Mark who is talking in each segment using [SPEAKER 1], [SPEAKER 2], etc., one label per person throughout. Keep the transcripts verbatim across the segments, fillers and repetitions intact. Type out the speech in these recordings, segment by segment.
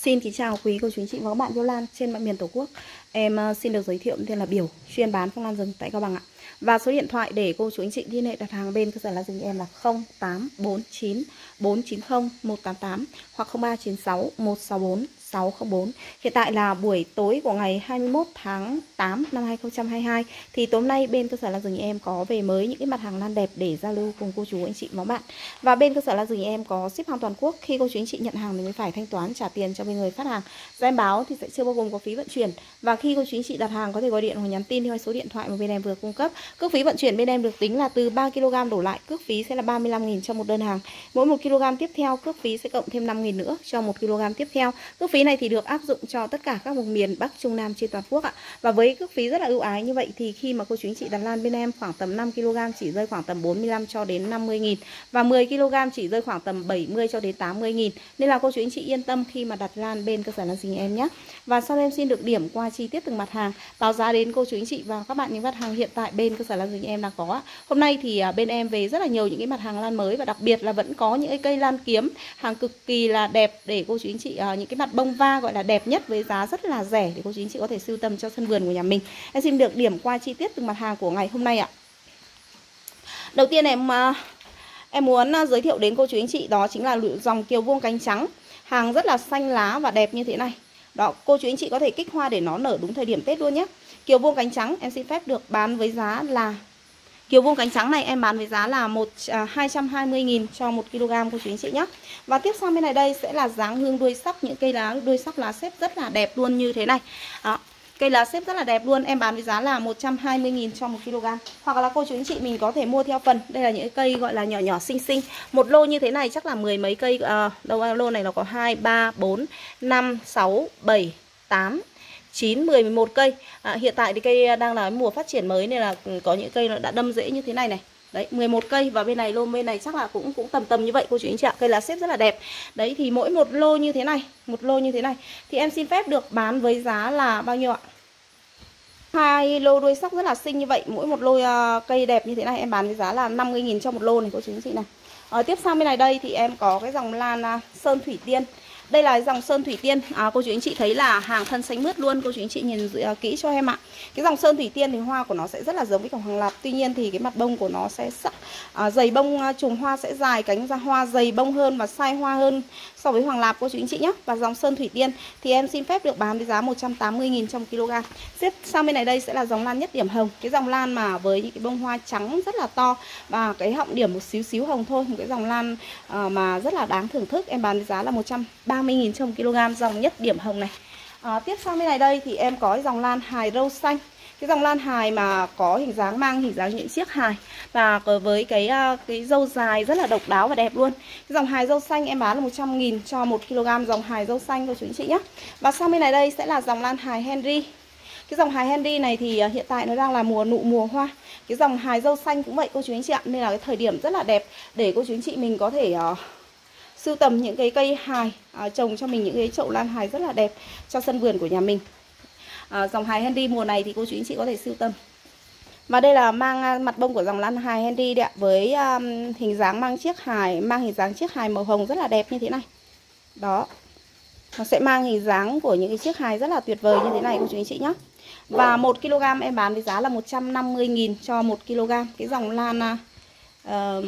[SPEAKER 1] Xin kính chào quý cô chú anh chị và các bạn yêu lan trên mọi miền Tổ quốc. Em uh, xin được giới thiệu tên là Biểu, chuyên bán phong lan rừng tại Cao Bằng ạ. Và số điện thoại để cô chú anh chị liên hệ đặt hàng bên cơ sở lan rừng em là không tám bốn chín bốn chín không một tám tám hoặc không ba chín sáu một sáu bốn sáu không bốn. Hiện tại là buổi tối của ngày hai mươi mốt tháng tám năm hai nghìn không trăm hai mươi hai. Thì tối nay bên cơ sở lan rừng em có về mới những cái mặt hàng lan đẹp để giao lưu cùng cô chú anh chị và các bạn. Và bên cơ sở lan rừng em có ship hàng toàn quốc. Khi cô chú anh chị nhận hàng thì mới phải thanh toán trả tiền cho bên người phát hàng. Giá em báo thì sẽ chưa bao gồm có phí vận chuyển. Và khi cô chú anh chị đặt hàng có thể gọi điện hoặc nhắn tin theo số điện thoại mà bên em vừa cung cấp. Cước phí vận chuyển bên em được tính là từ ba ki lô gam đổ lại, cước phí sẽ là ba mươi lăm nghìn cho một đơn hàng. Mỗi một ki lô gam tiếp theo cước phí sẽ cộng thêm năm nghìn nữa cho một ki lô gam tiếp theo. Cước phí này thì được áp dụng cho tất cả các vùng miền Bắc, Trung, Nam trên toàn quốc ạ. Và với cước phí rất là ưu ái như vậy thì khi mà cô chú anh chị đặt lan bên em khoảng tầm năm ki lô gam chỉ rơi khoảng tầm bốn mươi lăm cho đến năm mươi nghìn và mười ki lô gam chỉ rơi khoảng tầm bảy mươi cho đến tám mươi nghìn. Nên là cô chú anh chị yên tâm khi mà đặt lan bên cơ sở lan rừng em nhé. Và sau em xin được điểm qua chi tiết từng mặt hàng, báo giá đến cô chú anh chị và các bạn những mặt hàng hiện tại bên cơ sở lan rừng em đang có. Hôm nay thì bên em về rất là nhiều những cái mặt hàng lan mới và đặc biệt là vẫn có những cái cây lan kiếm hàng cực kỳ là đẹp để cô chú anh chị, những cái mặt bông va gọi là đẹp nhất với giá rất là rẻ để cô chú anh chị có thể sưu tầm cho sân vườn của nhà mình. Em xin được điểm qua chi tiết từng mặt hàng của ngày hôm nay ạ. Đầu tiên em em muốn giới thiệu đến cô chú anh chị đó chính là dòng kiều vuông cánh trắng, hàng rất là xanh lá và đẹp như thế này. Đó, cô chú anh chị có thể kích hoa để nó nở đúng thời điểm Tết luôn nhé. Kiều vuông cánh trắng em xin phép được bán với giá là kiều vuông cánh trắng này em bán với giá là một hai trăm hai mươi nghìn cho một ki lô gam cô chú anh chị nhé. Và tiếp sang bên này đây sẽ là dáng hương đuôi sắc, những cây lá đuôi sắc lá xếp rất là đẹp luôn như thế này. Đó, cây lá xếp rất là đẹp luôn, em bán với giá là một trăm hai mươi nghìn cho một ki lô gam. Hoặc là cô chú anh chị mình có thể mua theo phần. Đây là những cây gọi là nhỏ nhỏ xinh xinh. Một lô như thế này chắc là mười mấy cây, à, đâu lô này nó có hai, ba, bốn, năm, sáu, bảy, tám, chín, mười, mười một cây. À, hiện tại thì cây đang là mùa phát triển mới nên là có những cây nó đã đâm rễ như thế này này. Đấy, mười một cây và bên này lô bên này chắc là cũng cũng tầm tầm như vậy cô chú anh chị ạ. Cây lá xếp rất là đẹp. Đấy thì mỗi một lô như thế này, một lô như thế này thì em xin phép được bán với giá là bao nhiêu ạ? Hai lô đuôi sắc rất là xinh như vậy, mỗi một lô uh, cây đẹp như thế này em bán với giá là năm mươi nghìn cho một lô này cô chú anh chị này. À, tiếp sang bên này đây thì em có cái dòng lan uh, sơn thủy tiên. Đây là dòng sơn thủy tiên, à, cô chú anh chị thấy là hàng thân xanh mướt luôn, cô chú anh chị nhìn uh, kỹ cho em ạ. Cái dòng sơn thủy tiên thì hoa của nó sẽ rất là giống với cổng hoàng lạp, tuy nhiên thì cái mặt bông của nó sẽ sắc, uh, dày bông, uh, chùm hoa sẽ dài, cánh ra hoa dày bông hơn và sai hoa hơn so với hoàng lạp cô chú anh chị nhé. Và dòng sơn thủy tiên thì em xin phép được bán với giá một trăm tám mươi nghìn trong một ki lô gam. Tiếp sang bên này đây sẽ là dòng lan nhất điểm hồng, cái dòng lan mà với những cái bông hoa trắng rất là to và cái họng điểm một xíu xíu hồng thôi, một cái dòng lan uh, mà rất là đáng thưởng thức, em bán với giá là một trăm ba mươi nghìn trong một ki lô gam, dòng nhất điểm hồng này. À, tiếp sang bên này đây thì em có dòng lan hài râu xanh. Cái dòng lan hài mà có hình dáng mang hình dáng những chiếc hài và với cái cái râu dài rất là độc đáo và đẹp luôn. Cái dòng hài râu xanh em bán là một trăm nghìn cho một ki lô gam dòng hài râu xanh cô chú anh chị nhé. Và sang bên này đây sẽ là dòng lan hài Henry. Cái dòng hài Henry này thì hiện tại nó đang là mùa nụ mùa hoa. Cái dòng hài râu xanh cũng vậy cô chú anh chị ạ, nên là cái thời điểm rất là đẹp để cô chú anh chị mình có thể uh, sưu tầm những cái cây hài, à, trồng cho mình những cái chậu lan hài rất là đẹp cho sân vườn của nhà mình. À, dòng hài Henry mùa này thì cô chú anh chị có thể sưu tầm. Và đây là mang mặt bông của dòng lan hài Henry đấy ạ, với um, hình dáng mang chiếc hài, mang hình dáng chiếc hài màu hồng rất là đẹp như thế này. Đó, nó sẽ mang hình dáng của những cái chiếc hài rất là tuyệt vời như thế này cô chú anh chị nhé. Và một ki lô gam em bán với giá là một trăm năm mươi nghìn cho một ki lô gam. Cái dòng lan uh,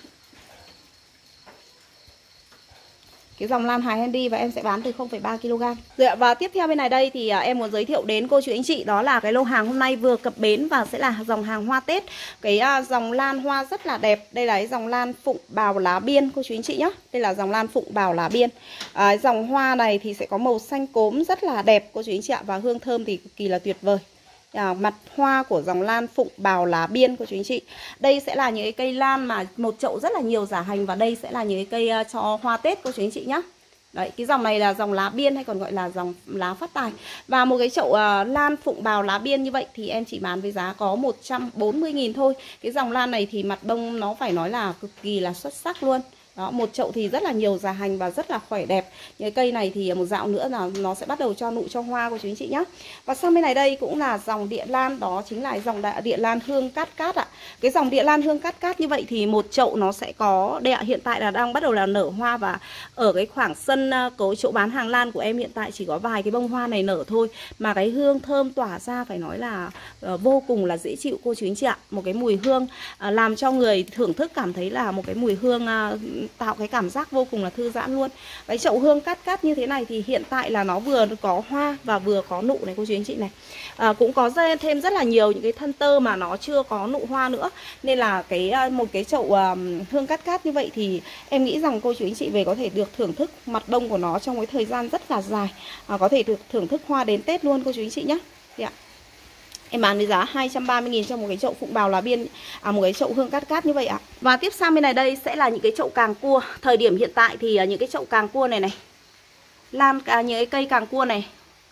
[SPEAKER 1] cái dòng lan hài Henry và em sẽ bán từ không phẩy ba ki lô gam. Rồi, và tiếp theo bên này đây thì em muốn giới thiệu đến cô chú anh chị đó là cái lô hàng hôm nay vừa cập bến và sẽ là dòng hàng hoa Tết. Cái uh, dòng lan hoa rất là đẹp. Đây là cái dòng lan phụng bào lá biên cô chú anh chị nhé. Đây là dòng lan phụng bào lá biên. À, dòng hoa này thì sẽ có màu xanh cốm rất là đẹp cô chú anh chị ạ, và hương thơm thì cực kỳ là tuyệt vời. À, mặt hoa của dòng lan phụng bào lá biên của chú anh chị. Đây sẽ là những cái cây lan mà một chậu rất là nhiều giả hành, và đây sẽ là những cái cây uh, cho hoa Tết cô chú anh chị nhé. Đấy, cái dòng này là dòng lá biên hay còn gọi là dòng lá phát tài. Và một cái chậu uh, lan phụng bào lá biên như vậy thì em chỉ bán với giá có một trăm bốn mươi nghìn thôi. Cái dòng lan này thì mặt bông nó phải nói là cực kỳ là xuất sắc luôn. Đó, một chậu thì rất là nhiều già hành và rất là khỏe đẹp. Những cây này thì một dạo nữa là nó sẽ bắt đầu cho nụ cho hoa của chú anh chị nhé. Và sang bên này đây cũng là dòng địa lan, đó chính là dòng địa lan hương cát cát ạ. Cái dòng địa lan hương cát cát như vậy thì một chậu nó sẽ có đây ạ, hiện tại là đang bắt đầu là nở hoa, và ở cái khoảng sân có chỗ bán hàng lan của em hiện tại chỉ có vài cái bông hoa này nở thôi, mà cái hương thơm tỏa ra phải nói là uh, vô cùng là dễ chịu cô chú anh chị ạ. Một cái mùi hương uh, làm cho người thưởng thức cảm thấy là một cái mùi hương uh, tạo cái cảm giác vô cùng là thư giãn luôn. Cái chậu hương cát cát như thế này thì hiện tại là nó vừa có hoa và vừa có nụ này cô chú anh chị này. À, cũng có thêm rất là nhiều những cái thân tơ mà nó chưa có nụ hoa nữa, nên là cái một cái chậu uh, hương cát cát như vậy thì em nghĩ rằng cô chú anh chị về có thể được thưởng thức mặt đông của nó trong cái thời gian rất là dài, à, có thể được thưởng thức hoa đến Tết luôn cô chú anh chị nhé. Dạ. Em bán với giá hai trăm ba mươi nghìn cho một cái chậu phụng bào lá biên, à, một cái chậu hương cát cát như vậy ạ. Và tiếp sang bên này đây sẽ là những cái chậu càng cua. Thời điểm hiện tại thì những cái chậu càng cua này này, lan cả những cái cây càng cua này,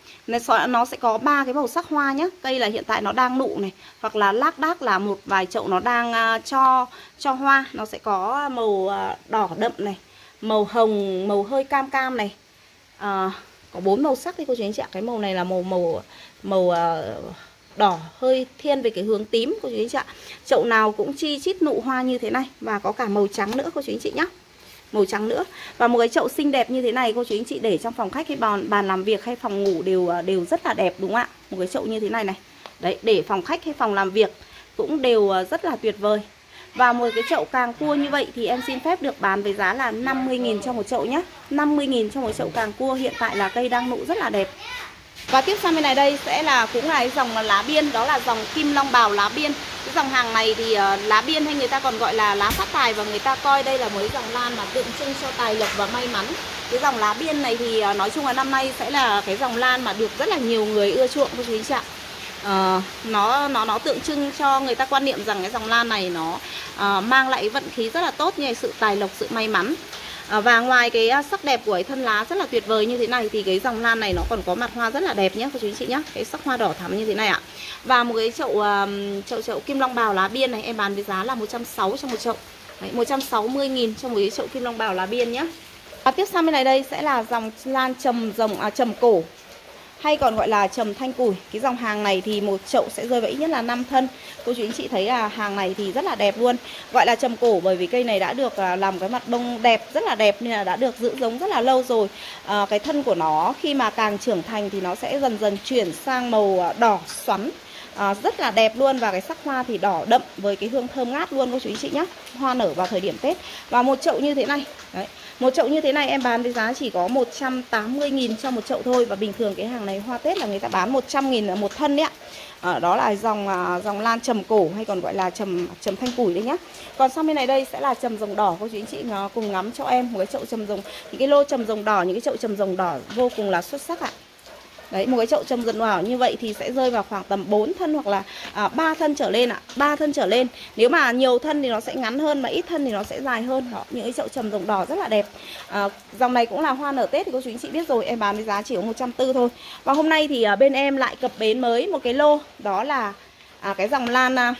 [SPEAKER 1] nó sẽ có ba cái màu sắc hoa nhé. Cây là hiện tại nó đang nụ này, hoặc là lác đác là một vài chậu nó đang uh, cho cho hoa. Nó sẽ có màu uh, đỏ đậm này, màu hồng, màu hơi cam cam này, uh, có bốn màu sắc thì cô chú anh chị ạ. Cái màu này là màu màu màu uh, đỏ hơi thiên về cái hướng tím cô chú anh chị ạ. Chậu nào cũng chi chít nụ hoa như thế này, và có cả màu trắng nữa cô chú anh chị nhé, màu trắng nữa. Và một cái chậu xinh đẹp như thế này cô chú anh chị để trong phòng khách hay bàn, bàn làm việc hay phòng ngủ đều đều rất là đẹp đúng không ạ? Một cái chậu như thế này này. Đấy, để phòng khách hay phòng làm việc cũng đều rất là tuyệt vời. Và một cái chậu càng cua như vậy thì em xin phép được bán với giá là năm mươi nghìn cho một chậu nhé. năm mươi nghìn cho một chậu càng cua, hiện tại là cây đang nụ rất là đẹp. Và tiếp sang bên này đây sẽ là cũng là cái dòng lá biên, đó là dòng kim long bào lá biên. Cái dòng hàng này thì uh, lá biên hay người ta còn gọi là lá phát tài, và người ta coi đây là mới dòng lan mà tượng trưng cho tài lộc và may mắn. Cái dòng lá biên này thì uh, nói chung là năm nay sẽ là cái dòng lan mà được rất là nhiều người ưa chuộng cô chú anh chị ạ. Uh, nó nó nó tượng trưng cho người ta quan niệm rằng cái dòng lan này nó uh, mang lại vận khí rất là tốt, như sự tài lộc, sự may mắn. À, và ngoài cái sắc đẹp của cái thân lá rất là tuyệt vời như thế này thì cái dòng lan này nó còn có mặt hoa rất là đẹp nhé cô chú anh chị nhé. Cái sắc hoa đỏ thắm như thế này ạ. Và một cái chậu uh, chậu chậu kim long bào lá biên này em bán với giá là một trăm sáu mươi cho một chậu. Đấy, một trăm sáu mươi nghìn cho một cái chậu kim long bào lá biên nhé. Và tiếp sang bên này đây sẽ là dòng lan trầm rồng à, trầm cổ, hay còn gọi là trầm thanh củi. Cái dòng hàng này thì một chậu sẽ rơi vào ít nhất là năm thân. Cô chú anh chị thấy là hàng này thì rất là đẹp luôn. Gọi là trầm cổ bởi vì cây này đã được làm cái mặt bông đẹp, rất là đẹp, nên là đã được giữ giống rất là lâu rồi. à, Cái thân của nó khi mà càng trưởng thành thì nó sẽ dần dần chuyển sang màu đỏ xoắn, à, rất là đẹp luôn. Và cái sắc hoa thì đỏ đậm với cái hương thơm ngát luôn cô chú anh chị nhé. Hoa nở vào thời điểm Tết. Và một chậu như thế này đấy, một chậu như thế này em bán với giá chỉ có một trăm tám mươi nghìn cho một chậu thôi. Và bình thường cái hàng này hoa Tết là người ta bán một trăm nghìn một thân đấy ạ. à, Đó là dòng dòng lan trầm cổ, hay còn gọi là trầm trầm thanh củi đấy nhá. Còn sang bên này đây sẽ là trầm rồng đỏ. Cô chú anh chị cùng ngắm cho em một cái chậu trầm rồng, những cái lô trầm rồng đỏ, những cái chậu trầm rồng đỏ vô cùng là xuất sắc ạ. Đấy, một cái chậu trầm rồng đỏ như vậy thì sẽ rơi vào khoảng tầm bốn thân hoặc là à, ba thân trở lên ạ, ba thân trở lên. Nếu mà nhiều thân thì nó sẽ ngắn hơn, mà ít thân thì nó sẽ dài hơn. Đó, những cái chậu trầm rồng đỏ rất là đẹp. à, Dòng này cũng là hoa nở Tết thì cô chú anh chị biết rồi, em bán với giá chỉ có một trăm tư mươi thôi. Và hôm nay thì à, bên em lại cập bến mới một cái lô, đó là à, cái dòng lan à,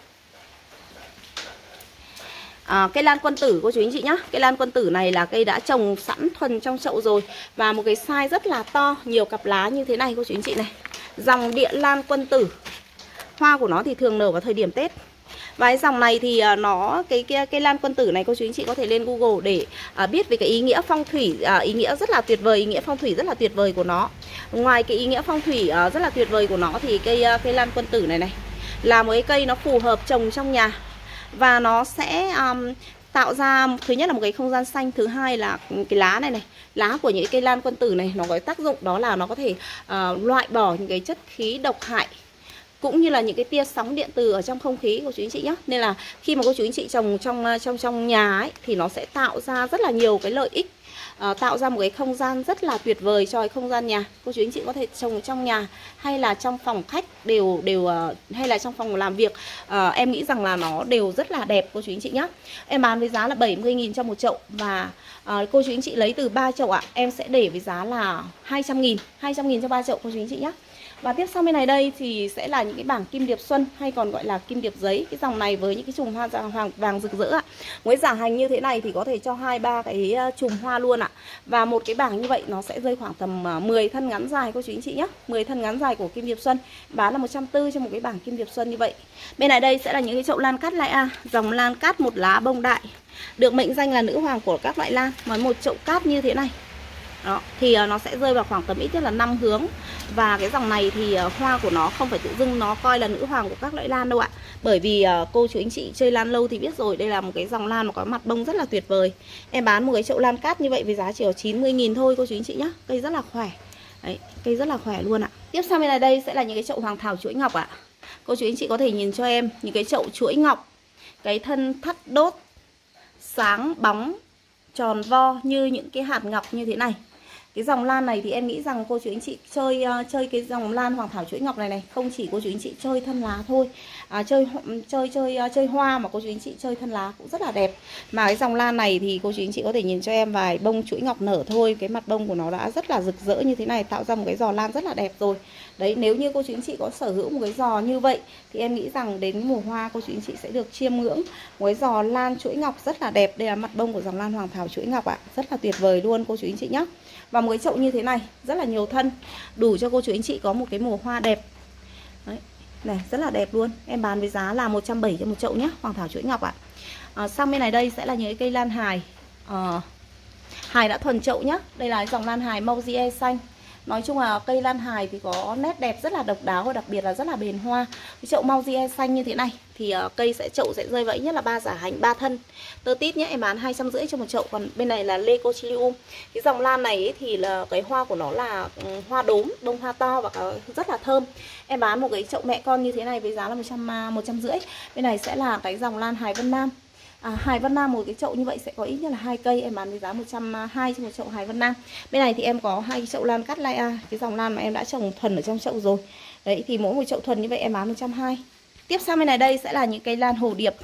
[SPEAKER 1] À, cây lan quân tử cô chú anh chị nhá. Cây lan quân tử này là cây đã trồng sẵn thuần trong chậu rồi, và một cái size rất là to, nhiều cặp lá như thế này cô chú anh chị này. Dòng địa lan quân tử. Hoa của nó thì thường nở vào thời điểm Tết. Và cái dòng này thì nó cái cây, cây lan quân tử này cô chú anh chị có thể lên Google để à, biết về cái ý nghĩa phong thủy, à, ý nghĩa rất là tuyệt vời, ý nghĩa phong thủy rất là tuyệt vời của nó. Ngoài cái ý nghĩa phong thủy à, rất là tuyệt vời của nó thì cây cây lan quân tử này này là một cái cây nó phù hợp trồng trong nhà. Và nó sẽ um, tạo ra thứ nhất là một cái không gian xanh, thứ hai là cái lá này này, lá của những cây lan quân tử này nó có tác dụng đó là nó có thể uh, loại bỏ những cái chất khí độc hại, cũng như là những cái tia sóng điện từ ở trong không khí của chú anh chị nhé. Nên là khi mà cô chú anh chị trồng trong trong trong nhà ấy thì nó sẽ tạo ra rất là nhiều cái lợi ích. Uh, tạo ra một cái không gian rất là tuyệt vời cho cái không gian nhà. Cô chú anh chị có thể trồng trong nhà hay là trong phòng khách đều đều uh, hay là trong phòng làm việc, uh, em nghĩ rằng là nó đều rất là đẹp cô chú anh chị nhé. Em bán với giá là bảy mươi nghìn cho một chậu, và uh, cô chú anh chị lấy từ ba chậu ạ, em sẽ để với giá là hai trăm nghìn, hai trăm nghìn cho ba chậu cô chú anh chị nhé. Và tiếp sau bên này đây thì sẽ là những cái bảng kim điệp xuân hay còn gọi là kim điệp giấy. Cái dòng này với những cái chùm hoa vàng vàng rực rỡ ạ. Với giả hành như thế này thì có thể cho hai ba cái chùm hoa luôn ạ. Và một cái bảng như vậy nó sẽ rơi khoảng tầm mười thân ngắn dài cô chú anh chị nhé. mười thân ngắn dài của kim điệp xuân bán là một trăm tư mươi cho một cái bảng kim điệp xuân như vậy. Bên này đây sẽ là những cái chậu lan cát lai A, dòng lan cát một lá bông đại, được mệnh danh là nữ hoàng của các loại lan. Với một chậu cát như thế này đó, thì nó sẽ rơi vào khoảng tầm ít nhất là năm hướng. Và cái dòng này thì hoa của nó không phải tự dưng nó coi là nữ hoàng của các loại lan đâu ạ. Bởi vì cô chú anh chị chơi lan lâu thì biết rồi, đây là một cái dòng lan mà có mặt bông rất là tuyệt vời. Em bán một cái chậu lan cát như vậy với giá chỉ có chín mươi nghìn thôi cô chú anh chị nhé. Cây rất là khỏe. Đấy, cây rất là khỏe luôn ạ. Tiếp sau bên này đây sẽ là những cái chậu hoàng thảo chuỗi ngọc ạ. Cô chú anh chị có thể nhìn cho em những cái chậu chuỗi ngọc, cái thân thắt đốt sáng bóng tròn vo như những cái hạt ngọc như thế này. Cái dòng lan này thì em nghĩ rằng cô chú anh chị chơi uh, chơi cái dòng lan hoàng thảo chuỗi ngọc này này, không chỉ cô chú anh chị chơi thân lá thôi, à, chơi chơi chơi uh, chơi hoa mà cô chú anh chị chơi thân lá cũng rất là đẹp. Mà cái dòng lan này thì cô chú anh chị có thể nhìn cho em vài bông chuỗi ngọc nở thôi, cái mặt bông của nó đã rất là rực rỡ như thế này, tạo ra một cái giò lan rất là đẹp rồi. Đấy, nếu như cô chú anh chị có sở hữu một cái giò như vậy thì em nghĩ rằng đến mùa hoa cô chú anh chị sẽ được chiêm ngưỡng một cái giò lan chuỗi ngọc rất là đẹp. Đây là mặt bông của dòng lan hoàng thảo chuỗi ngọc ạ, rất là tuyệt vời luôn cô chú anh chị nhé. Và một cái chậu như thế này rất là nhiều thân, đủ cho cô chú anh chị có một cái mùa hoa đẹp. Đấy, này rất là đẹp luôn. Em bán với giá là một trăm bảy mươi cho một chậu nhé, hoàng thảo chuỗi ngọc ạ. à, Sang bên này đây sẽ là những cái cây lan hài, à, hài đã thuần chậu nhá. Đây là dòng lan hài Mauzier xanh. Nói chung là cây lan hài thì có nét đẹp rất là độc đáo và đặc biệt là rất là bền hoa. Cái chậu Mauzier xanh như thế này thì uh, cây sẽ chậu sẽ rơi vào ít nhất là ba giả hành ba thân tơ tít nhé. Em bán hai trăm rưỡi cho một chậu. Còn bên này là Leucotylium. Cái dòng lan này ấy, thì là cái hoa của nó là um, hoa đốm, bông hoa to và rất là thơm. Em bán một cái chậu mẹ con như thế này với giá là một trăm rưỡi. Bên này sẽ là cái dòng lan hài Vân Nam. À, hài Vân Nam một cái chậu như vậy sẽ có ít nhất là hai cây, em bán với giá một trăm hai mươi cho một chậu hài Vân Nam. Bên này thì em có hai cái chậu lan cát lai A, cái dòng lan mà em đã trồng thuần ở trong chậu rồi. Đấy thì mỗi một chậu thuần như vậy em bán một trăm hai mươi. Tiếp sang bên này đây sẽ là những cây lan hồ điệp.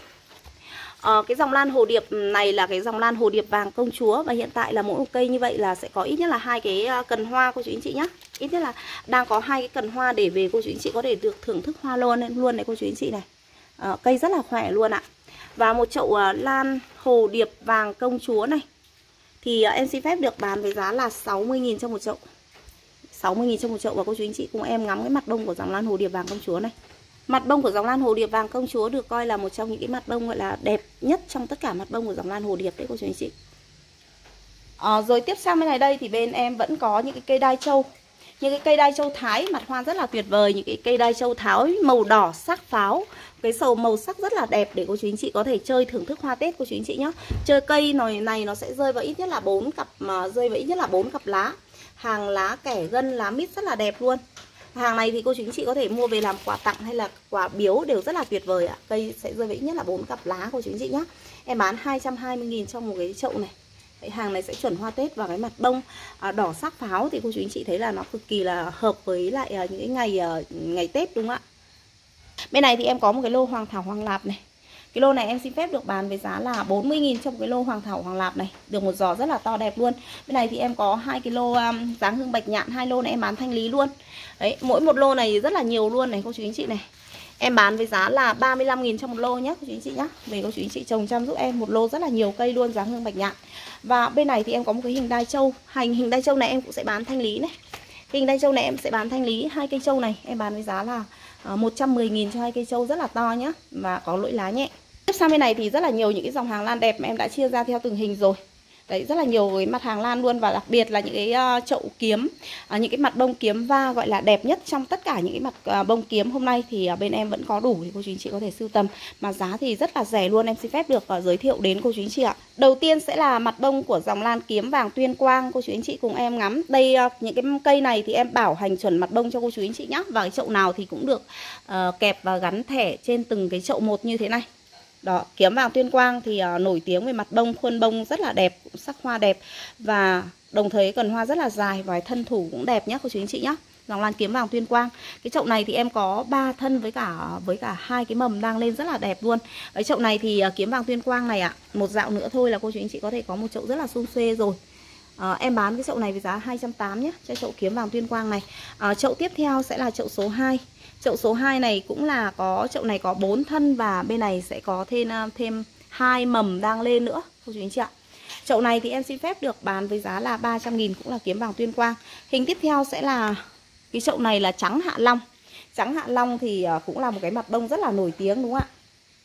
[SPEAKER 1] À, cái dòng lan hồ điệp này là cái dòng lan hồ điệp vàng công chúa và hiện tại là mỗi một cây như vậy là sẽ có ít nhất là hai cái cần hoa cô chú anh chị nhé. Ít nhất là đang có hai cái cần hoa để về cô chú anh chị có thể được thưởng thức hoa luôn luôn này cô chú anh chị này. À, cây rất là khỏe luôn ạ. Và một chậu uh, lan hồ điệp vàng công chúa này thì uh, em xin phép được bán với giá là sáu mươi nghìn cho một chậu. sáu mươi nghìn cho một chậu. Và cô chú anh chị cùng em ngắm cái mặt bông của dòng lan hồ điệp vàng công chúa này. Mặt bông của dòng lan hồ điệp vàng công chúa được coi là một trong những cái mặt bông gọi là đẹp nhất trong tất cả mặt bông của dòng lan hồ điệp đấy cô chú anh chị. À, rồi tiếp sang bên này đây thì bên em vẫn có những cái cây đai châu. Những cái cây đai châu Thái mặt hoa rất là tuyệt vời. Những cái cây đai châu Thái màu đỏ sắc pháo, cái sầu màu sắc rất là đẹp để cô chú anh chị có thể chơi thưởng thức hoa Tết cô chú anh chị nhé. Chơi cây này này nó sẽ rơi vào ít nhất là bốn cặp, mà rơi vào ít nhất là bốn cặp lá. Hàng lá kẻ gân, lá mít rất là đẹp luôn. Hàng này thì cô chú anh chị có thể mua về làm quà tặng hay là quà biếu đều rất là tuyệt vời ạ. Cây sẽ rơi vào ít nhất là bốn cặp lá cô chú anh chị nhé. Em bán hai trăm hai mươi nghìn trong một cái chậu này. Cái hàng này sẽ chuẩn hoa Tết. Và cái mặt bông à, đỏ sắc pháo thì cô chú anh chị thấy là nó cực kỳ là hợp với lại à, những cái ngày à, ngày Tết đúng không ạ. Bên này thì em có một cái lô hoàng thảo hoàng lạp này. Cái lô này em xin phép được bán với giá là bốn mươi nghìn cho một cái lô hoàng thảo hoàng lạp này. Được một giò rất là to đẹp luôn. Bên này thì em có hai cái lô um, dáng hương bạch nhạn, hai lô này em bán thanh lý luôn. Đấy, mỗi một lô này rất là nhiều luôn này cô chú anh chị này. Em bán với giá là ba mươi lăm nghìn cho một lô nhé cô chú anh chị nhé. Về cô chú anh chị trồng chăm giúp em một lô rất là nhiều cây luôn dáng hương bạch nhạn. Và bên này thì em có một cái hình đai châu. Hành hình đai châu này em cũng sẽ bán thanh lý này. Hình đai châu này em sẽ bán thanh lý. Hai cây châu này em bán với giá là một trăm mười nghìn cho hai cây châu rất là to nhá. Và có lỗi lá nhẹ. Tiếp sang bên này thì rất là nhiều những cái dòng hàng lan đẹp mà em đã chia ra theo từng hình rồi. Đấy, rất là nhiều cái mặt hàng lan luôn. Và đặc biệt là những cái uh, chậu kiếm, uh, những cái mặt bông kiếm va gọi là đẹp nhất trong tất cả những cái mặt uh, bông kiếm hôm nay thì uh, bên em vẫn có đủ thì cô chú anh chị có thể sưu tầm. Mà giá thì rất là rẻ luôn. Em xin phép được uh, giới thiệu đến cô chú anh chị ạ. Đầu tiên sẽ là mặt bông của dòng lan kiếm vàng tuyên quang. Cô chú anh chị cùng em ngắm. Đây uh, những cái cây này thì em bảo hành chuẩn mặt bông cho cô chú anh chị nhé. Và cái chậu nào thì cũng được uh, kẹp và gắn thẻ trên từng cái chậu một như thế này. Đó, kiếm vàng tuyên quang thì uh, nổi tiếng về mặt bông, khuôn bông rất là đẹp, sắc hoa đẹp. Và đồng thời cần hoa rất là dài và thân thủ cũng đẹp nhé cô chú anh chị nhé. Dòng lan kiếm vàng tuyên quang. Cái chậu này thì em có ba thân với cả với cả hai cái mầm đang lên rất là đẹp luôn. Cái chậu này thì uh, kiếm vàng tuyên quang này ạ, à, một dạo nữa thôi là cô chú anh chị có thể có một chậu rất là sum xuê rồi. à, em bán cái chậu này với giá hai trăm tám mươi nhé, cho chậu kiếm vàng Tuyên Quang này. à, Chậu tiếp theo sẽ là chậu số hai. Chậu số hai này cũng là có, chậu này có bốn thân và bên này sẽ có thêm thêm hai mầm đang lên nữa cô chú anh chị ạ. Chậu này thì em xin phép được bán với giá là ba trăm nghìn, cũng là kiếm vàng Tuyên Quang. Hình tiếp theo sẽ là cái chậu này là trắng Hạ Long. Trắng Hạ Long thì cũng là một cái mặt bông rất là nổi tiếng đúng không ạ?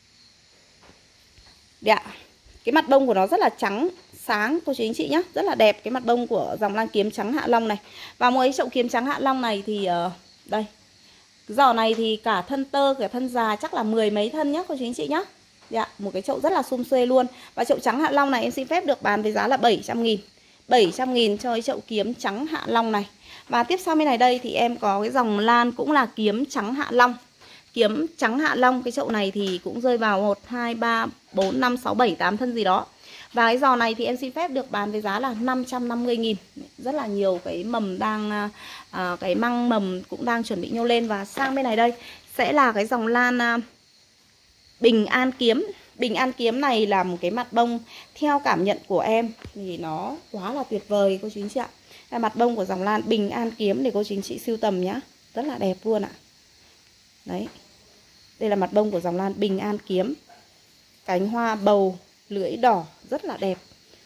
[SPEAKER 1] Đấy ạ. Cái mặt bông của nó rất là trắng sáng cô chú anh chị nhé, rất là đẹp cái mặt bông của dòng lan kiếm trắng Hạ Long này. Và một cái chậu kiếm trắng Hạ Long này thì uh, đây, cái giỏ này thì cả thân tơ cả thân già chắc là mười mấy thân nhé cô chú anh chị nhé. Dạ, một cái chậu rất là sum xuê luôn. Và chậu trắng Hạ Long này em xin phép được bán với giá là bảy trăm nghìn. bảy trăm nghìn cho cái chậu kiếm trắng Hạ Long này. Và tiếp sau bên này đây thì em có cái dòng lan cũng là kiếm trắng Hạ Long. Kiếm trắng Hạ Long, cái chậu này thì cũng rơi vào một, hai, ba, bốn, năm, sáu, bảy, tám thân gì đó. Và cái giò này thì em xin phép được bán với giá là năm trăm năm mươi nghìn. Rất là nhiều cái mầm đang, à, cái măng mầm cũng đang chuẩn bị nhô lên. Và sang bên này đây sẽ là cái dòng lan à, Bình An Kiếm. Bình An Kiếm này là một cái mặt bông theo cảm nhận của em thì nó quá là tuyệt vời cô chú anh chị ạ. Là mặt bông của dòng lan Bình An Kiếm để cô chú anh chị sưu tầm nhá. Rất là đẹp luôn ạ. Đấy. Đây là mặt bông của dòng lan Bình An Kiếm. Cánh hoa bầu, lưỡi đỏ rất là đẹp.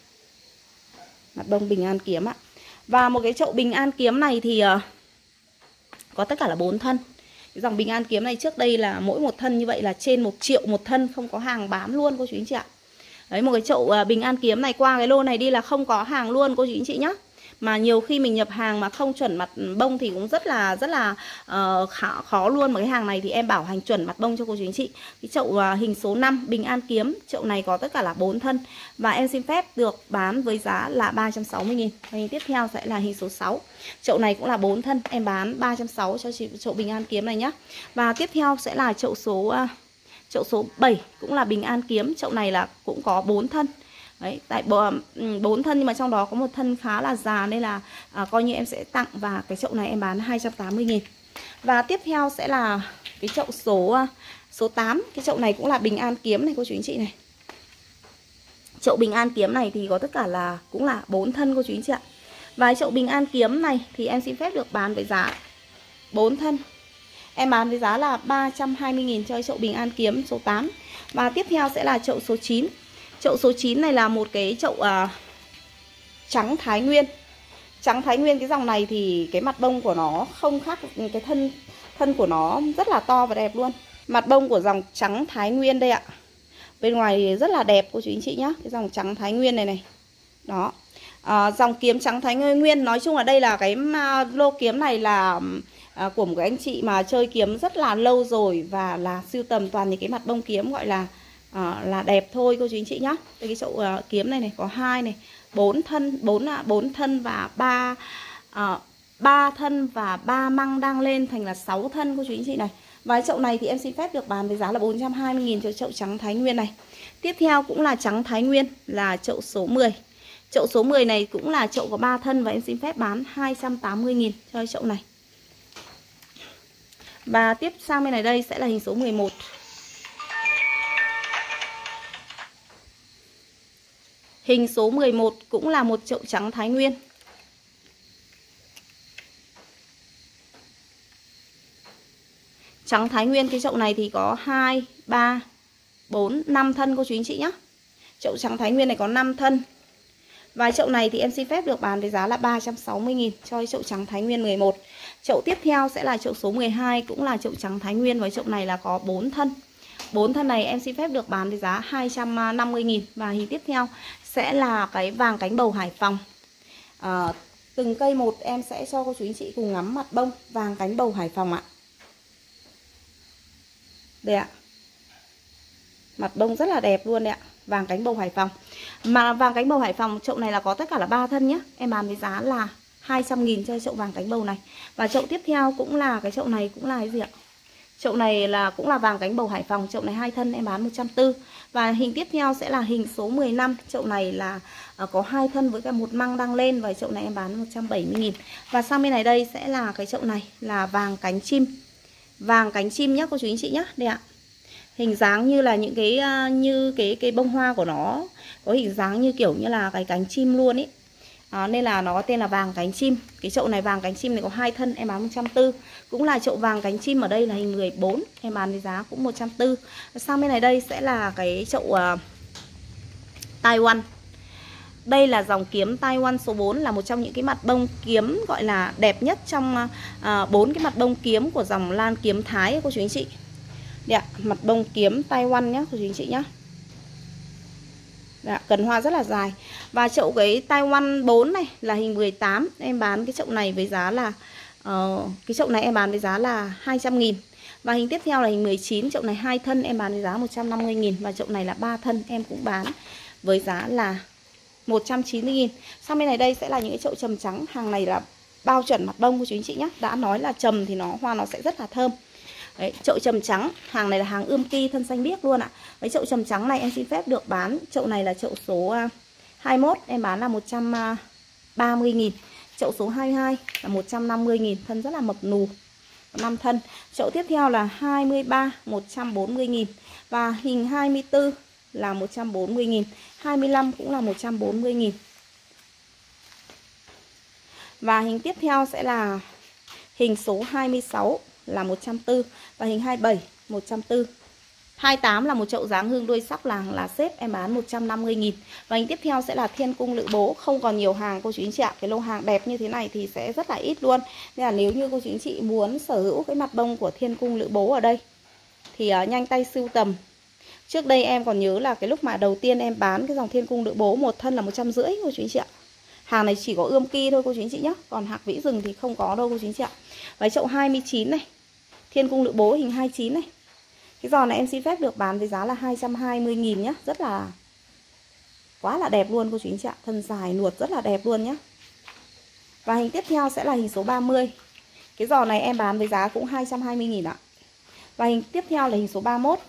[SPEAKER 1] Mặt bông Bình An Kiếm ạ. Và một cái chậu Bình An Kiếm này thì uh, có tất cả là bốn thân. Cái dòng Bình An Kiếm này trước đây là mỗi một thân như vậy là trên một triệu một thân, không có hàng bán luôn cô chú anh chị ạ. Đấy, một cái chậu uh, Bình An Kiếm này qua cái lô này đi là không có hàng luôn cô chú anh chị nhá. Mà nhiều khi mình nhập hàng mà không chuẩn mặt bông thì cũng rất là rất là uh, khó, khó luôn. Mà cái hàng này thì em bảo hành chuẩn mặt bông cho cô chú anh chị. Cái chậu uh, hình số năm Bình An Kiếm, chậu này có tất cả là bốn thân. Và em xin phép được bán với giá là ba trăm sáu mươi nghìn. Hình tiếp theo sẽ là hình số sáu. Chậu này cũng là bốn thân, em bán ba trăm sáu mươi cho chị chậu Bình An Kiếm này nhá. Và tiếp theo sẽ là chậu số uh, chậu số bảy, cũng là Bình An Kiếm. Chậu này là cũng có bốn thân. Đấy, tại bốn thân nhưng mà trong đó có một thân khá là già nên là à, coi như em sẽ tặng. Và cái chậu này em bán hai trăm tám mươi nghìn. Và tiếp theo sẽ là cái chậu số số tám. Cái chậu này cũng là Bình An Kiếm này cô chú anh chị này. Chậu Bình An Kiếm này thì có tất cả là cũng là bốn thân cô chú anh chị ạ. Và cái chậu Bình An Kiếm này thì em xin phép được bán với giá bốn thân. Em bán với giá là ba trăm hai mươi nghìn cho cái chậu Bình An Kiếm số tám. Và tiếp theo sẽ là chậu số chín. Chậu số chín này là một cái chậu uh, trắng Thái Nguyên. Trắng Thái Nguyên cái dòng này thì cái mặt bông của nó không khác, cái thân thân của nó rất là to và đẹp luôn. Mặt bông của dòng trắng Thái Nguyên đây ạ. Bên ngoài thì rất là đẹp cô chú anh chị nhá. Cái dòng trắng Thái Nguyên này này. Đó. À, dòng kiếm trắng Thái Nguyên, nói chung là đây là cái uh, lô kiếm này là uh, của một cái anh chị mà chơi kiếm rất là lâu rồi và là sưu tầm toàn những cái mặt bông kiếm gọi là À, là đẹp thôi cô chú anh chị nhá. Đây cái chậu uh, kiếm này này có hai này, bốn thân, bốn bốn thân và ba uh, ba thân và ba măng đang lên thành là sáu thân cô chú anh chị này. Và cái chậu này thì em xin phép được bán với giá là bốn trăm hai mươi nghìn cho chậu trắng Thái Nguyên này. Tiếp theo cũng là trắng Thái Nguyên là chậu số mười. Chậu số mười này cũng là chậu có ba thân và em xin phép bán hai trăm tám mươi nghìn cho cái chậu này. Và tiếp sang bên này đây sẽ là hình số mười một. Hình số mười một cũng là một chậu trắng Thái Nguyên. Trắng Thái Nguyên cái chậu này thì có hai, ba, bốn, năm thân cô chú anh chị nhé. Chậu trắng Thái Nguyên này có năm thân. Và chậu này thì em xin phép được bán với giá là ba trăm sáu mươi nghìn cho cái chậu trắng Thái Nguyên mười một. Chậu tiếp theo sẽ là chậu số mười hai, cũng là chậu trắng Thái Nguyên. Với chậu này là có bốn thân. bốn thân này em xin phép được bán với giá hai trăm năm mươi nghìn. Và hình tiếp theo sẽ là cái vàng cánh bầu Hải Phòng. à, Từng cây một em sẽ cho cô chú anh chị cùng ngắm mặt bông vàng cánh bầu Hải Phòng ạ. Đây ạ. Mặt bông rất là đẹp luôn đấy ạ. Vàng cánh bầu Hải Phòng. Mà vàng cánh bầu Hải Phòng chậu này là có tất cả là ba thân nhé. Em bán với giá là hai trăm nghìn cho chậu vàng cánh bầu này. Và chậu tiếp theo cũng là cái chậu này cũng là cái gì ạ? Chậu này là cũng là vàng cánh bầu Hải Phòng. Chậu này hai thân em bán một trăm bốn mươi. Và hình tiếp theo sẽ là hình số mười lăm. Chậu này là uh, có hai thân với cả một măng đang lên. Và chậu này em bán một trăm bảy mươi nghìn. Và sang bên này đây sẽ là cái chậu này là vàng cánh chim. Vàng cánh chim nhé cô chú anh chị nhé. Đây ạ. Hình dáng như là những cái uh, như cái cái bông hoa của nó có hình dáng như kiểu như là cái cánh chim luôn ý. À, nên là nó có tên là vàng cánh chim. Cái chậu này vàng cánh chim này có hai thân, em bán một trăm tư mươi. Cũng là chậu vàng cánh chim ở đây là hình mười bốn, em bán với giá cũng một trăm tư mươi. Sang bên này đây sẽ là cái chậu uh, Taiwan. Đây là dòng kiếm Taiwan số bốn, là một trong những cái mặt bông kiếm gọi là đẹp nhất trong bốn uh, cái mặt bông kiếm của dòng lan kiếm Thái cô chú anh chị. Đấy, mặt bông kiếm Taiwan nhá cô chú anh chị nhá. Đấy, cần hoa rất là dài. Và chậu cái Taiwan bốn này là hình mười tám, em bán cái chậu này với giá là uh, cái chậu này em bán với giá là hai trăm nghìn. Và hình tiếp theo là hình mười chín, chậu này hai thân em bán với giá một trăm năm mươi nghìn. Và chậu này là ba thân em cũng bán với giá là một trăm chín mươi nghìn. Sang bên này đây sẽ là những cái chậu trầm trắng. Hàng này là bao chuẩn mặt bông của chú anh chị nhé. Đã nói là trầm thì nó hoa nó sẽ rất là thơm. Đấy, chậu trầm trắng, hàng này là hàng ươm ki thân xanh biếc luôn ạ. Với chậu trầm trắng này em xin phép được bán. Chậu này là chậu số hai mươi mốt, em bán là một trăm ba mươi nghìn. Chậu số hai mươi hai là một trăm năm mươi nghìn, thân rất là mập nù, năm thân. Chậu tiếp theo là hai mươi ba, một trăm bốn mươi nghìn. Và hình hai mươi tư là một trăm bốn mươi nghìn, hai mươi lăm cũng là một trăm bốn mươi nghìn. Và hình tiếp theo sẽ là hình số hai mươi sáu là một trăm tư mươi. Và hình hai mươi bảy một trăm tư mươi. hai mươi tám là một chậu dáng hương đuôi sắc làng lá xếp, em bán một trăm năm mươi nghìn. Và hình tiếp theo sẽ là thiên cung lự bố. Không còn nhiều hàng cô chú anh chị ạ. Cái lô hàng đẹp như thế này thì sẽ rất là ít luôn. Nên là nếu như cô chú anh chị muốn sở hữu cái mặt bông của thiên cung lự bố ở đây thì uh, nhanh tay sưu tầm. Trước đây em còn nhớ là cái lúc mà đầu tiên em bán cái dòng thiên cung lự bố một thân là một trăm rưỡi cô chú anh chị ạ. Hàng này chỉ có ươm ki thôi cô chú anh chị nhé. Còn hạc vĩ rừng thì không có đâu cô chú anh chị ạ. Và chậu hai mươi chín này, thiên cung lự bố hình hai mươi chín này. Cái giò này em xin phép được bán với giá là hai trăm hai mươi nghìn nhé. Rất là quá là đẹp luôn cô chú anh chị ạ. Thân dài nuột rất là đẹp luôn nhé. Và hình tiếp theo sẽ là hình số ba mươi. Cái giò này em bán với giá cũng hai trăm hai mươi nghìn ạ. Và hình tiếp theo là hình số ba mươi mốt.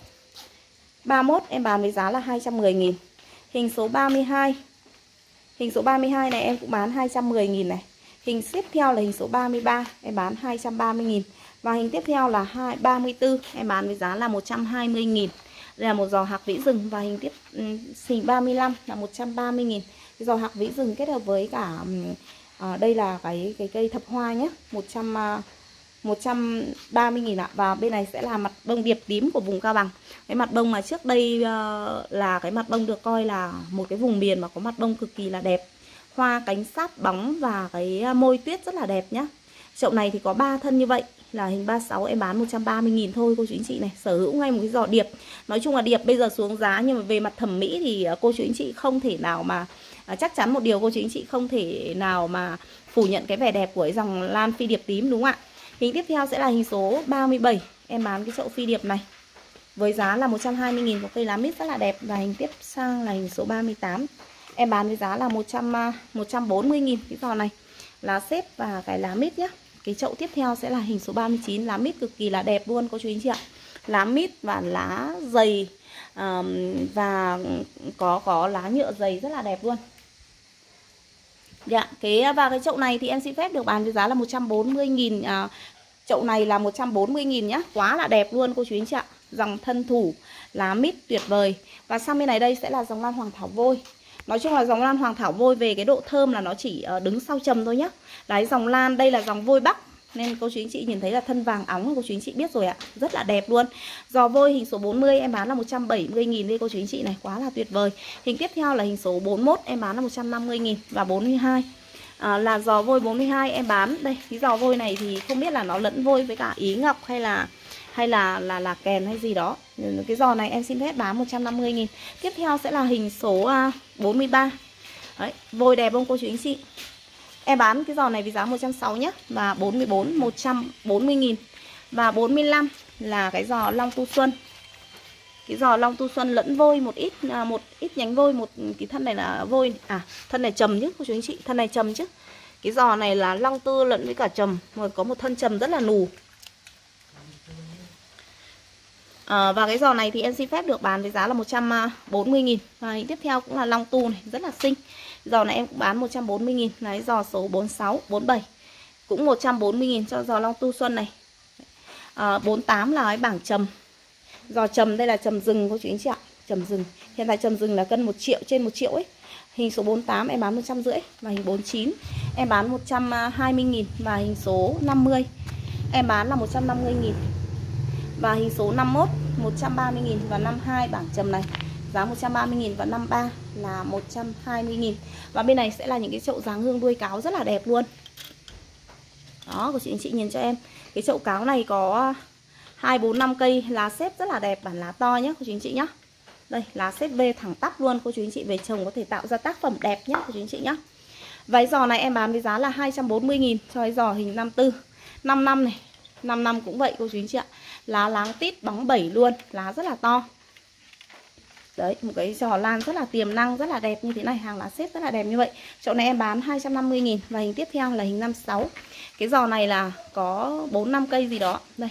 [SPEAKER 1] ba mươi mốt em bán với giá là hai trăm mười nghìn. Hình số ba mươi hai. Hình số ba mươi hai này em cũng bán hai trăm mười nghìn này. Hình tiếp theo là hình số ba mươi ba, em bán hai trăm ba mươi nghìn. Và hình tiếp theo là ba mươi tư, em bán với giá là một trăm hai mươi nghìn. Đây là một giò hạc vĩ rừng. Và hình tiếp hình ba mươi lăm là một trăm ba mươi nghìn. Cái giò hạc vĩ rừng kết hợp với cả à, đây là cái cái cây thập hoa nhé, một trăm một trăm ba mươi nghìn ạ. Và bên này sẽ là mặt bông điệp tím của vùng Cao Bằng. Cái mặt bông mà trước đây uh, là cái mặt bông được coi là một cái vùng miền mà có mặt bông cực kỳ là đẹp. Hoa cánh sát bóng và cái môi tuyết rất là đẹp nhá. Chậu này thì có ba thân như vậy, là hình ba mươi sáu em bán một trăm ba mươi nghìn thôi cô chú anh chị này. Sở hữu ngay một cái giò điệp. Nói chung là điệp bây giờ xuống giá, nhưng mà về mặt thẩm mỹ thì cô chú anh chị không thể nào mà à, chắc chắn một điều cô chú anh chị không thể nào mà phủ nhận cái vẻ đẹp của cái dòng lan phi điệp tím, đúng không ạ? Hình tiếp theo sẽ là hình số ba mươi bảy, em bán cái chậu phi điệp này với giá là một trăm hai mươi nghìn, có cây lá mít rất là đẹp. Và hình tiếp sang là hình số ba mươi tám, em bán với giá là một trăm bốn mươi nghìn. Cái giò này lá xếp và cái lá mít nhé. Cái chậu tiếp theo sẽ là hình số ba mươi chín, lá mít cực kỳ là đẹp luôn cô chú anh chị ạ. Lá mít và lá dày um, và có có lá nhựa dày rất là đẹp luôn. Dạ, cái và cái chậu này thì em xin phép được bán với giá là một trăm bốn mươi nghìn. À, chậu này là một trăm bốn mươi nghìn nhá, quá là đẹp luôn cô chú anh chị ạ. Dòng thân thủ, lá mít tuyệt vời. Và sang bên này đây sẽ là dòng lan hoàng thảo vôi. Nói chung là dòng lan hoàng thảo vôi về cái độ thơm là nó chỉ đứng sau trầm thôi nhá. Đấy, dòng lan đây là dòng vôi Bắc, nên cô chú anh chị nhìn thấy là thân vàng óng, cô chú anh chị biết rồi ạ. Rất là đẹp luôn. Giò vôi hình số bốn mươi em bán là một trăm bảy mươi nghìn đây cô chú anh chị này, quá là tuyệt vời. Hình tiếp theo là hình số bốn mươi mốt em bán là một trăm năm mươi nghìn. Và bốn mươi hai à, là giò vôi bốn mươi hai em bán. Đây, cái giò vôi này thì không biết là nó lẫn vôi với cả ý ngọc hay là hay là là là kèn hay gì đó. Cái giò này em xin phép bán một trăm năm mươi nghìn. Tiếp theo sẽ là hình số bốn mươi ba. Đấy, vôi đẹp không cô chú anh chị? Em bán cái giò này với giá một trăm sáu mươi nhé. Và bốn mươi bốn một trăm bốn mươi nghìn. Và bốn mươi lăm là cái giò Long Tu Xuân. Cái giò Long Tu Xuân lẫn vôi một ít một ít nhánh vôi, một cái thân này là vôi. À, thân này trầm chứ cô chú anh chị, thân này trầm chứ. Cái giò này là long tư lẫn với cả trầm, rồi có một thân trầm rất là nù. À, và cái giò này thì em xin phép được bán với giá là một trăm bốn mươi nghìn. Và tiếp theo cũng là long tu này, rất là xinh. Giò này em cũng bán một trăm bốn mươi nghìn. Đấy, giò số bốn mươi sáu, bốn mươi bảy cũng một trăm bốn mươi nghìn cho giò Long Tu Xuân này. à, bốn mươi tám là cái bảng trầm. Giò trầm đây là trầm rừng cô chú anh chị ạ. Trầm rừng, hiện tại trầm rừng là cân một triệu, trên một triệu ấy. Hình số bốn mươi tám em bán một trăm rưỡi. Và hình bốn mươi chín em bán một trăm hai mươi nghìn. Và hình số năm mươi em bán là một trăm năm mươi nghìn. Và hình số năm mươi mốt một trăm ba mươi nghìn. Và năm mươi hai bảng trầm này giá một trăm ba mươi nghìn. Và năm mươi ba là một trăm hai mươi nghìn. Và bên này sẽ là những cái chậu dáng hương đuôi cáo rất là đẹp luôn. Đó, của chị anh chị nhìn cho em. Cái chậu cáo này có hai, bốn, năm cây, lá xếp rất là đẹp, bản lá to nhé cô chú anh chị nhé. Đây, lá xếp V thẳng tắp luôn, cô chú anh chị về trồng có thể tạo ra tác phẩm đẹp nhé cô chú anh chị nhé. Váy giò này em bán với giá là hai trăm bốn mươi nghìn cho váy giò hình năm tư. năm năm này, năm năm cũng vậy cô chú anh chị ạ. Lá láng tít bóng bẩy luôn, lá rất là to. Đấy, một cái giò lan rất là tiềm năng, rất là đẹp như thế này, hàng lá xếp rất là đẹp như vậy. Chậu này em bán hai trăm năm mươi nghìn. Và hình tiếp theo là hình năm sáu. Cái giò này là có bốn, năm cây gì đó. Đây.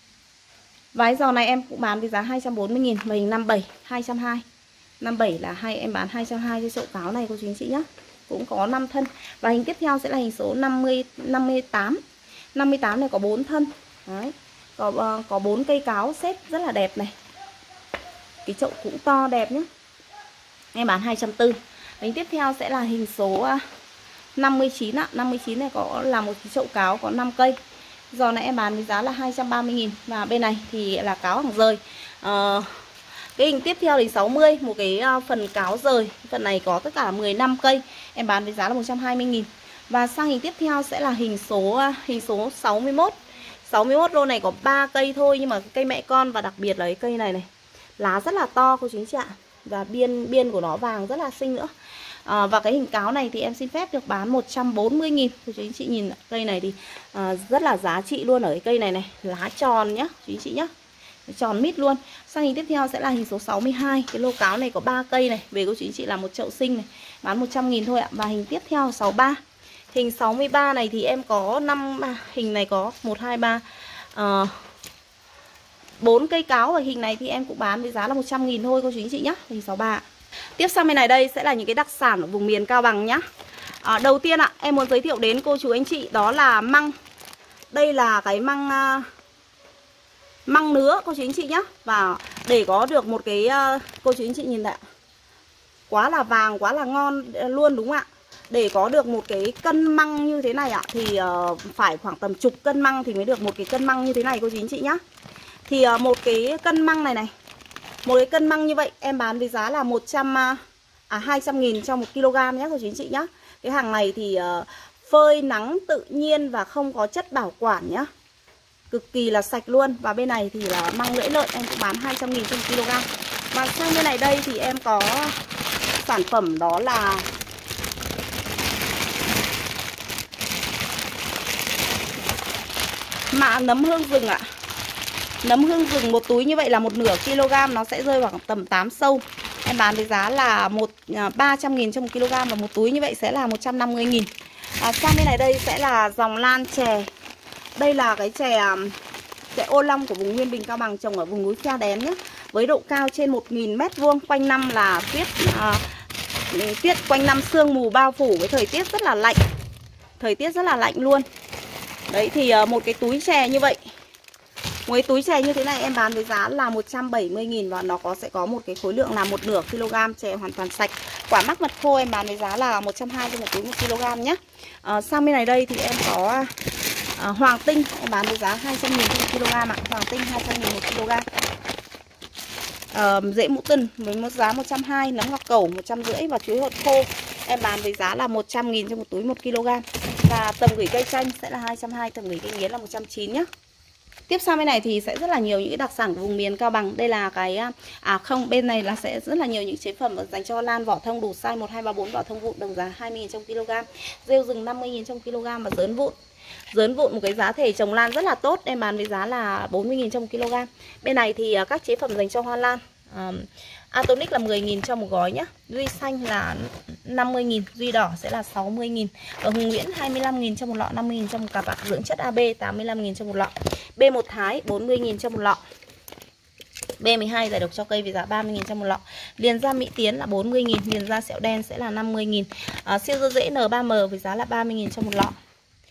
[SPEAKER 1] Váy giò này em cũng bán với giá hai trăm bốn mươi nghìn. Và hình năm bảy, hai trăm hai mươi. năm bảy là hai em bán hai trăm hai mươi cho chậu cáo này cô chú anh chị nhé. Cũng có năm thân. Và hình tiếp theo sẽ là hình số năm mươi, năm mươi tám. năm mươi tám này có bốn thân. Đấy. Có có bốn cây cáo xếp rất là đẹp này. Cái chậu cũng to đẹp nhé. Em bán hai trăm bốn mươi. Hình tiếp theo sẽ là hình số năm mươi chín ạ. năm mươi chín này có là một cái chậu cáo có năm cây. Giò này em bán với giá là hai trăm ba mươi nghìn. Và bên này thì là cáo hàng rời. à, Cái hình tiếp theo thì sáu mươi. Một cái phần cáo rời. Phần này có tất cả mười lăm cây. Em bán với giá là một trăm hai mươi nghìn. Và sang hình tiếp theo sẽ là hình số Hình số sáu mươi mốt. sáu mươi mốt lô này có ba cây thôi. Nhưng mà cây mẹ con và đặc biệt là cái cây này này, lá rất là to cô chú anh chị ạ. Và biên biên của nó vàng rất là xinh nữa. à, Và cái hình cáo này thì em xin phép được bán một trăm bốn mươi nghìn. Cô chú anh chị nhìn cây này thì à, rất là giá trị luôn ở cái cây này này. Lá tròn nhá chú anh chị nhá, tròn mít luôn. Sang hình tiếp theo sẽ là hình số sáu mươi hai. Cái lô cáo này có ba cây này. Về cô chú anh chị là một chậu xinh này, bán một trăm nghìn thôi ạ. Và hình tiếp theo sáu mươi ba. Hình sáu mươi ba này thì em có năm hình này có một, hai, ba uh, bốn cây cáo. Và hình này thì em cũng bán với giá là một trăm nghìn thôi cô chú anh chị nhé. Hình sáu mươi ba. Tiếp sang bên này đây sẽ là những cái đặc sản ở vùng miền Cao Bằng nhá. à, Đầu tiên ạ, em muốn giới thiệu đến cô chú anh chị đó là măng. Đây là cái măng uh, măng nứa cô chú anh chị nhé. Và để có được một cái uh, cô chú anh chị nhìn lại, quá là vàng, quá là ngon luôn đúng không ạ. Để có được một cái cân măng như thế này ạ thì uh, phải khoảng tầm chục cân măng thì mới được một cái cân măng như thế này cô chú anh chị nhá. Thì uh, một cái cân măng này này, một cái cân măng như vậy em bán với giá là một trăm à hai trăm nghìn cho một kg nhé cô chú anh chị nhá. Cái hàng này thì uh, phơi nắng tự nhiên và không có chất bảo quản nhá. Cực kỳ là sạch luôn. Và bên này thì là măng lưỡi lợi em cũng bán hai trăm nghìn cho một kg. Và sang bên này đây thì em có sản phẩm đó là mạ nấm hương rừng ạ. Nấm hương rừng một túi như vậy là một nửa kg, nó sẽ rơi vào tầm tám sâu. Em bán với giá là một ba trăm nghìn cho một kg. Và một túi như vậy sẽ là một trăm năm mươi nghìn. à, Sang bên này đây sẽ là dòng lan chè. Đây là cái chè chè ô long của vùng Nguyên Bình Cao Bằng, trồng ở vùng núi Pha Đén nhé. Với độ cao trên một nghìn mét vuông, quanh năm là tuyết à, tuyết quanh năm, sương mù bao phủ với thời tiết rất là lạnh. Thời tiết rất là lạnh luôn. Đấy thì một cái túi chè như vậy, một cái túi chè như thế này em bán với giá là một trăm bảy mươi nghìn. Và nó có sẽ có một cái khối lượng là một nửa kg chè hoàn toàn sạch. Quả mắc mật khô em bán với giá là một trăm hai mươi cho một túi một kg nhé. à, Sang bên này đây thì em có à, hoàng tinh em bán với giá hai trăm nghìn cho một kg ạ. Hoàng tinh hai trăm nghìn một kg. à, Rễ mũ tần với một giá một trăm hai mươi, nấm ngọc cẩu một trăm rưỡi. Và chuối hột khô em bán với giá là một trăm nghìn cho một túi một kg. Và tầm gửi cây chanh sẽ là hai trăm hai mươi, tầm gửi cây nghiến là một trăm chín mươi nhé. Tiếp sang bên này thì sẽ rất là nhiều những cái đặc sản của vùng miền Cao Bằng. Đây là cái à không, bên này là sẽ rất là nhiều những chế phẩm dành cho lan vỏ thông đủ size một, hai, ba, bốn, vỏ thông vụn, đồng giá hai mươi nghìn trong kg. Rêu rừng năm mươi nghìn trong kg. Và dớn vụn. Dớn vụn một cái giá thể trồng lan rất là tốt, em bán với giá là bốn mươi nghìn trong kg. Bên này thì các chế phẩm dành cho hoa lan. Um, Atonic là mười nghìn cho một gói nhé. Duy xanh là năm mươi nghìn, duy đỏ sẽ là sáu mươi nghìn. Và Hùng Nguyễn hai mươi lăm nghìn cho một lọ, năm mươi nghìn cho một cặp ạ. Dưỡng chất a bê tám mươi lăm nghìn cho một lọ. B một Thái bốn mươi nghìn cho một lọ. B mười hai giải độc cho cây với giá ba mươi nghìn cho một lọ. Liền da Mỹ Tiến là bốn mươi nghìn, liền da sẹo đen sẽ là năm mươi nghìn. à, Siêu dơ rễ N ba M với giá là ba mươi nghìn cho một lọ.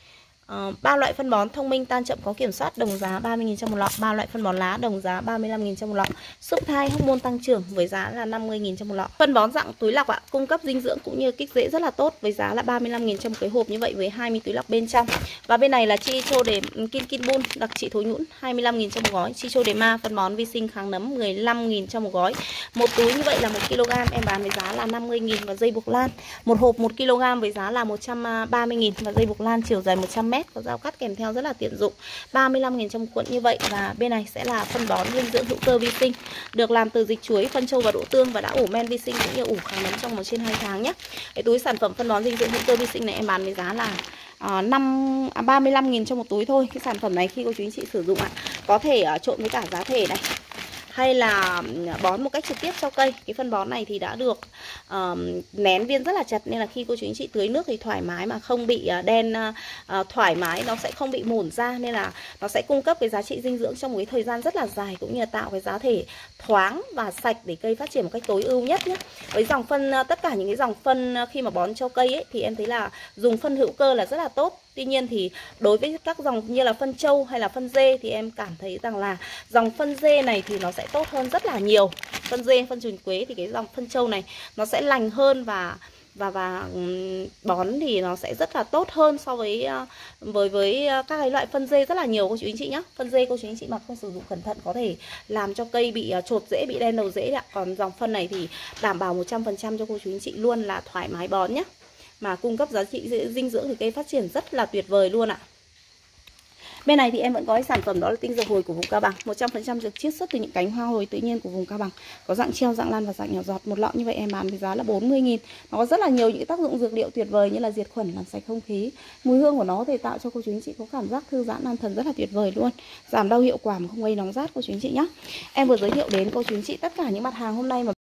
[SPEAKER 1] ba uh, loại phân bón thông minh tan chậm có kiểm soát đồng giá ba mươi nghìn trong một lọ, ba loại phân bón lá đồng giá ba mươi lăm nghìn trong một lọ, xúc thai hormone tăng trưởng với giá là năm mươi nghìn trong một lọ. Phân bón dạng túi lọc ạ, cung cấp dinh dưỡng cũng như kích rễ rất là tốt với giá là ba mươi lăm nghìn trong một cái hộp như vậy với hai mươi túi lọc bên trong. Và bên này là Chicho để Kin Kin Bun đặc trị thối nhũn hai mươi lăm nghìn trong một gói, Chicho để ma phân bón vi sinh kháng nấm mười lăm nghìn trong một gói. Một túi như vậy là một ki lô gam em bán với giá là năm mươi nghìn và dây buộc lan. Một hộp một ki lô gam với giá là một trăm ba mươi nghìn và dây buộc lan chiều dài một trăm mét, có dao cắt kèm theo rất là tiện dụng. ba mươi lăm nghìn trong một cuộn như vậy. Và bên này sẽ là phân bón dinh dưỡng hữu cơ vi sinh được làm từ dịch chuối, phân trâu và đỗ tương và đã ủ men vi sinh cũng như ủ kháng nấm trong một trên hai tháng nhé. Cái túi sản phẩm phân bón dinh dưỡng hữu cơ vi sinh này em bán với giá là À, năm à, ba mươi lăm nghìn cho một túi thôi. Cái sản phẩm này khi cô chú anh chị sử dụng ạ, có thể uh, trộn với cả giá thể này, hay là bón một cách trực tiếp cho cây. Cái phân bón này thì đã được uh, nén viên rất là chặt, nên là khi cô chú anh chị tưới nước thì thoải mái mà không bị uh, đen uh, thoải mái, nó sẽ không bị mủn ra, nên là nó sẽ cung cấp cái giá trị dinh dưỡng trong một cái thời gian rất là dài, cũng như là tạo cái giá thể thoáng và sạch để cây phát triển một cách tối ưu nhất nhé. Với dòng phân, uh, tất cả những cái dòng phân uh, khi mà bón cho cây ấy thì em thấy là dùng phân hữu cơ là rất là tốt. Tuy nhiên thì đối với các dòng như là phân trâu hay là phân dê thì em cảm thấy rằng là dòng phân dê này thì nó sẽ tốt hơn rất là nhiều. Phân dê, phân trùn quế thì cái dòng phân trâu này nó sẽ lành hơn và và và bón thì nó sẽ rất là tốt hơn so với với với các cái loại phân dê rất là nhiều cô chú anh chị nhé. Phân dê cô chú anh chị mà không sử dụng cẩn thận có thể làm cho cây bị chột rễ, bị đen đầu rễ ạ. Còn dòng phân này thì đảm bảo một trăm phần trăm cho cô chú anh chị luôn là thoải mái bón nhé, mà cung cấp giá trị dinh dưỡng thì cây phát triển rất là tuyệt vời luôn ạ. Bên này thì em vẫn có cái sản phẩm đó là tinh dầu hồi của vùng Cao Bằng, một trăm phần trăm được chiết xuất từ những cánh hoa hồi tự nhiên của vùng Cao Bằng, có dạng treo, dạng lan và dạng nhỏ giọt. Một lọ như vậy em bán với giá là bốn mươi nghìn. Nó có rất là nhiều những cái tác dụng dược liệu tuyệt vời như là diệt khuẩn, làm sạch không khí. Mùi hương của nó thì tạo cho cô chú anh chị có cảm giác thư giãn, an thần rất là tuyệt vời luôn. Giảm đau hiệu quả mà không gây nóng rát cô chú anh chị nhé. Em vừa giới thiệu đến cô chú anh chị tất cả những mặt hàng hôm nay mà